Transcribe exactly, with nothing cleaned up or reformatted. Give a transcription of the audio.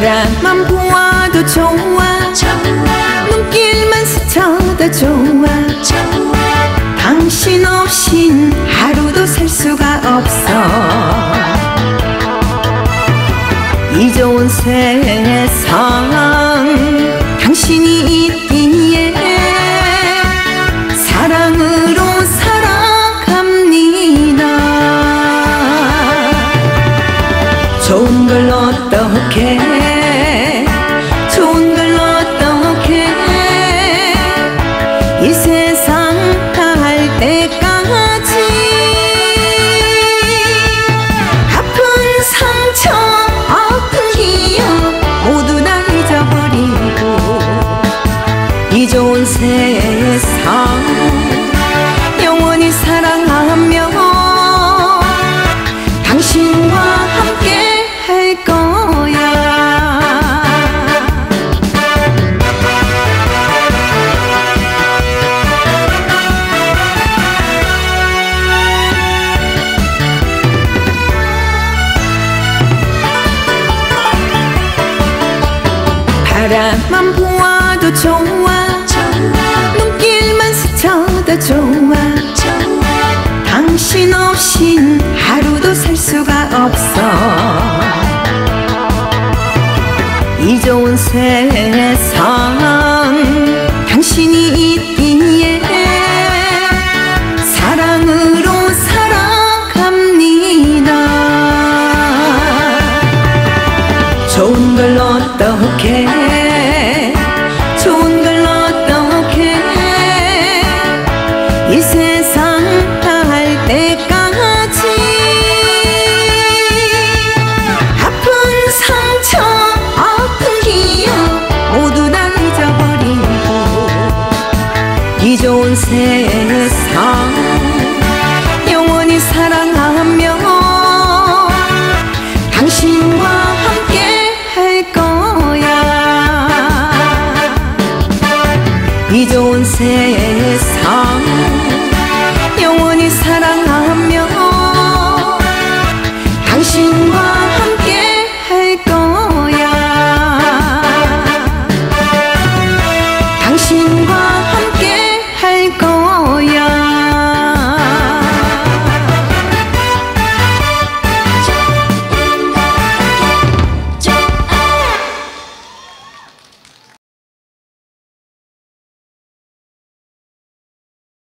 바라만 보아도 좋아, 좋아. 눈길만 스쳐도 좋아, 좋아. 당신 없인 하루도 살 수가 없어. 이 좋은 세상 당신이 있기에 사랑으로 살아갑니다. 좋은 걸 어떡해, 좋은 걸 어떡해. 이 세상 갈 때까지 아픈 상처 아픈 기억 모두 다 잊어버리고 이 좋은 세상 영원히 사랑하며 당신과 함께 할 거야. 바라만 보아도 좋아, 좋아. 눈길만 스쳐도 좋아, 좋아. 당신 없인 하루도 살 수가 없어. 이 좋은 세상 당신이 있기에 사랑으로 살아갑니다. 좋은 걸 어떡해, 좋은 걸 어떡해. 이 세상 갈 때까지 아픈 상처 아픈 기억 모두 다 잊어버리고 이 좋은 세상 영원히 사랑하며 당신과 함께 할 거야. 이 좋은 세상